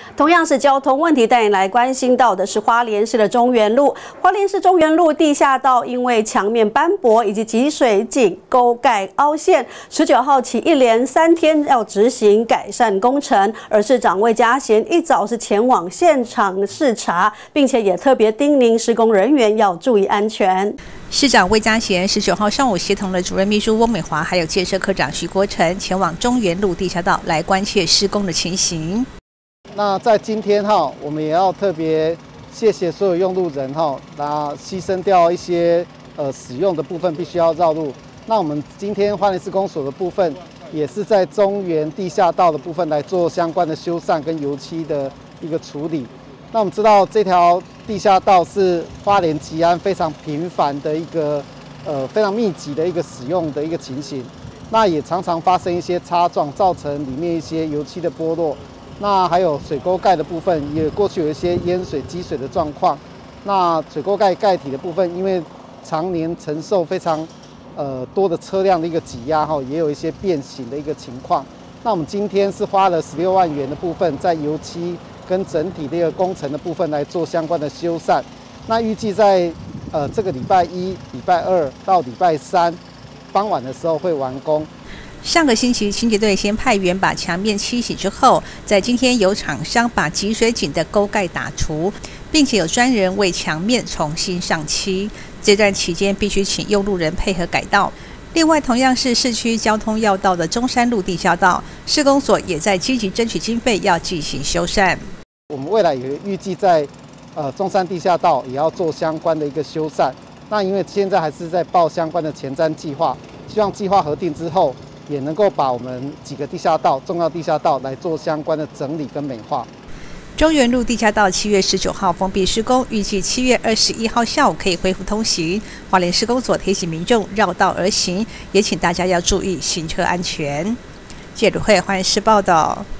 同样是交通问题，带你来关心到的是花莲市的中原路。花莲市中原路地下道因为墙面斑驳以及集水井沟盖凹陷，19号起一连3天要执行改善工程。而市长魏家贤一早是前往现场视察，并且也特别叮咛施工人员要注意安全。 市长魏家贤19号上午协同了主任秘书翁美华，还有建设科长徐国成前往中原路地下道来关切施工的情形。 那在今天我们也要特别谢谢所有用路人那牺牲掉一些使用的部分必须要绕路。那我们今天花莲市公所的部分，也是在中原地下道的部分来做相关的修缮跟油漆的一个处理。那我们知道这条地下道是花莲吉安非常频繁的一个非常密集的一个使用的一个情形。那也常常发生一些擦撞，造成里面一些油漆的剥落。那还有水沟盖的部分，也过去有一些淹水积水的状况。那水沟盖盖体的部分，因为常年承受非常多的车辆的一个挤压也有一些变形的一个情况。那我们今天是花了16万元的部分，在油漆跟整体的一个工程的部分来做相关的修缮。那预计在这个礼拜1、礼拜2到礼拜3傍晚的时候会完工。 上个星期清洁队先派员把墙面清洗之后，在今天由厂商把集水井的沟盖打除，并且有专人为墙面重新上漆。这段期间必须请用路人配合改道。另外，同样是市区交通要道的中山路地下道，市公所也在积极争取经费，要进行修缮。 我们未来也预计在中山地下道也要做相关的一个修缮。那因为现在还是在报相关的前瞻计划，希望计划核定之后，也能够把我们几个地下道、重要地下道来做相关的整理跟美化。 中原路地下道7月19号封闭施工，预计7月21号下午可以恢复通行。花莲市公所提醒民众绕道而行，也请大家要注意行车安全。记者会花莲市报道。